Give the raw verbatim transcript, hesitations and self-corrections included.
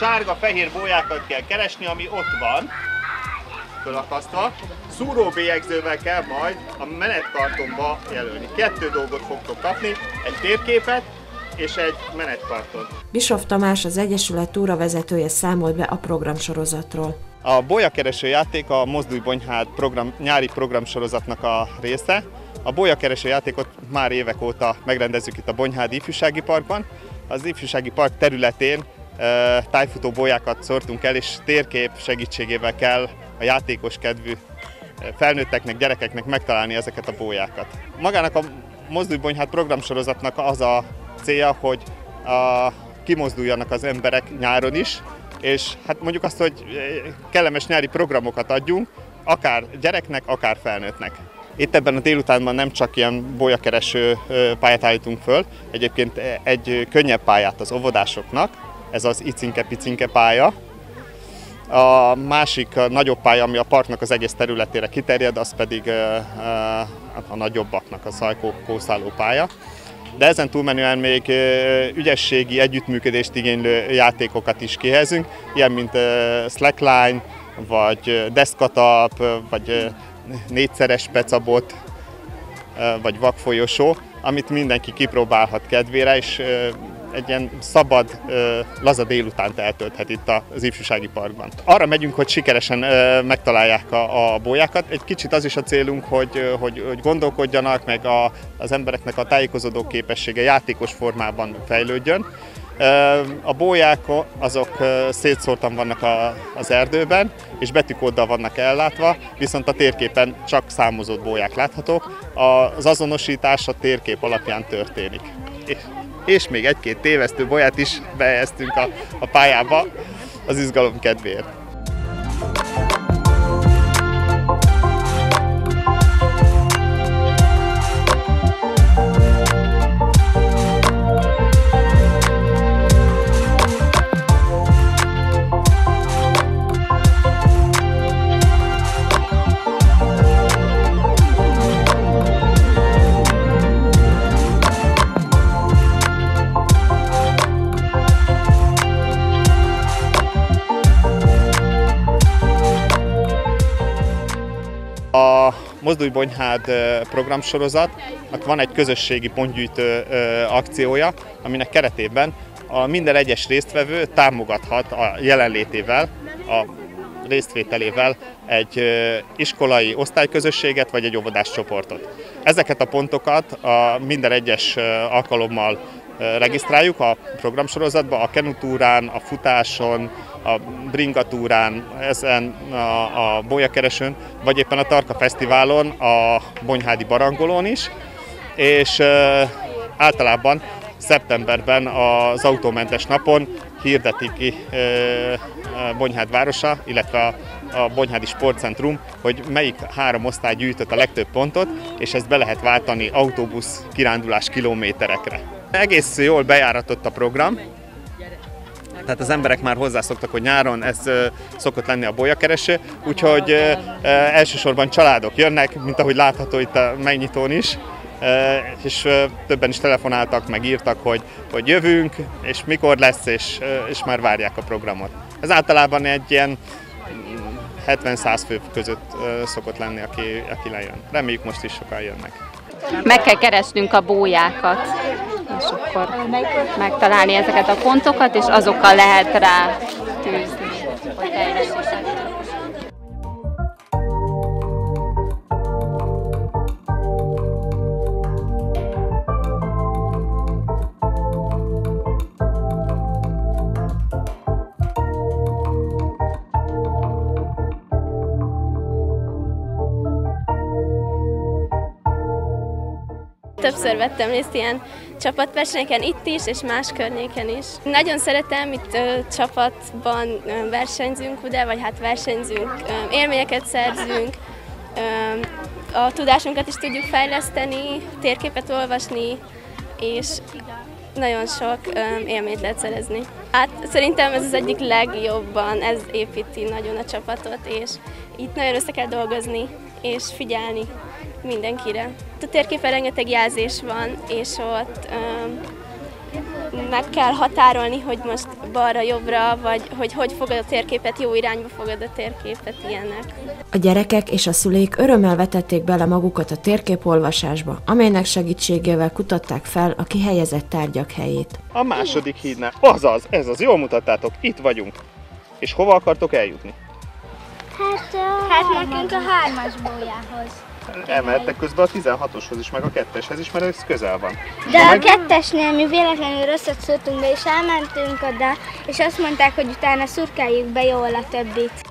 sárga-fehér bolyákat kell keresni, ami ott van, fölakasztva. Szúróbélyegzővel kell majd a menetkartonba jelölni. Kettő dolgot fogtok kapni, egy térképet és egy menetkarton. Bischoff Tamás, az Egyesület túravezetője számolt be a programsorozatról. A bolyakereső játék a Mozdulj Bonyhád program, nyári programsorozatnak a része. A bolyakereső játékot már évek óta megrendezzük itt a Bonyhádi Ifjúsági Parkban. Az Ifjúsági Park területén e, tájfutó bolyákat szórtunk el, és térkép segítségével kell a játékos kedvű felnőtteknek, gyerekeknek megtalálni ezeket a bolyákat. Magának a Mozdulj Bonyhád programsorozatnak az a célja, hogy a, kimozduljanak az emberek nyáron is, és hát mondjuk azt, hogy kellemes nyári programokat adjunk, akár gyereknek, akár felnőttnek. Itt ebben a délutánban nem csak ilyen bolyakereső pályát állítunk föl, egyébként egy könnyebb pályát az óvodásoknak, ez az icinke-picinke pálya. A másik a nagyobb pálya, ami a parknak az egész területére kiterjed, az pedig a nagyobbaknak a szajkó-kószáló pálya. De ezen túlmenően még ügyességi, együttműködést igénylő játékokat is kihelyezünk, ilyen mint slackline, vagy deszkatalp, vagy négyszeres pecabot, vagy vakfolyosó, amit mindenki kipróbálhat kedvére, és egy ilyen szabad, laza délutánt eltölthet itt az Ifjúsági Parkban. Arra megyünk, hogy sikeresen megtalálják a, a bolyákat. Egy kicsit az is a célunk, hogy, hogy, hogy gondolkodjanak, meg a, az embereknek a tájékozódó képessége játékos formában fejlődjön. A bolyák azok szétszórtan vannak a, az erdőben, és betűkóddal vannak ellátva, viszont a térképen csak számozott bolyák láthatók. Az azonosítás a térkép alapján történik. És még egy-két tévesztő bolyát is behelyeztünk a, a pályába az izgalom kedvéért. A Mozdulj Bonyhád programsorozatnak van egy közösségi pontgyűjtő akciója, aminek keretében a minden egyes résztvevő támogathat a jelenlétével, a résztvételével egy iskolai osztályközösséget vagy egy óvodás csoportot. Ezeket a pontokat a minden egyes alkalommal regisztráljuk a programsorozatba, a kenutúrán, a futáson, a bringatúrán, ezen a, a bolyakeresőn, vagy éppen a Tarka Fesztiválon, a Bonyhádi Barangolón is, és e, általában szeptemberben az autómentes napon hirdeti ki e, Bonyhád városa, illetve a, a Bonyhádi Sportcentrum, hogy melyik három osztály gyűjtött a legtöbb pontot, és ezt be lehet váltani autóbusz kirándulás kilométerekre. Egész jól bejáratott a program, tehát az emberek már hozzászoktak, hogy nyáron ez szokott lenni a bolyakereső, úgyhogy elsősorban családok jönnek, mint ahogy látható itt a megnyitón is, és többen is telefonáltak, meg írtak, hogy, hogy jövünk, és mikor lesz, és, és már várják a programot. Ez általában egy ilyen hetven-száz fő között szokott lenni, aki, aki lejön. Reméljük, most is sokan jönnek. Meg kell keresnünk a bójákat, és akkor megtalálni ezeket a pontokat, és azokkal lehet rá tűzni, hogy teljesíteni. Többször vettem részt ilyen csapatversenyeken itt is, és más környéken is. Nagyon szeretem, itt ö, csapatban ö, versenyzünk, ugye, vagy hát versenyzünk, ö, élményeket szerzünk, ö, a tudásunkat is tudjuk fejleszteni, térképet olvasni, és nagyon sok ö, élményt lehet szerezni. Hát szerintem ez az egyik legjobban, ez építi nagyon a csapatot, és itt nagyon össze kell dolgozni, és figyelni mindenkire. A térképen rengeteg jelzés van, és ott um, meg kell határolni, hogy most balra-jobbra, vagy hogy hogy fogad a térképet, jó irányba fogad a térképet, ilyenek. A gyerekek és a szüleik örömmel vetették bele magukat a térképolvasásba, amelynek segítségével kutatták fel a kihelyezett tárgyak helyét. A második hídnál, azaz, ez az, jól mutattátok, itt vagyunk. És hova akartok eljutni? Hát, hát nekünk a hármas bójához. Elmehettek közben a tizenhatoshoz is, meg a ketteshez is, mert ez közel van. De ha a meg... kettesnél mi véletlenül rosszat szóltunk be, és elmentünk oda, és azt mondták, hogy utána szurkáljuk be jól a többit.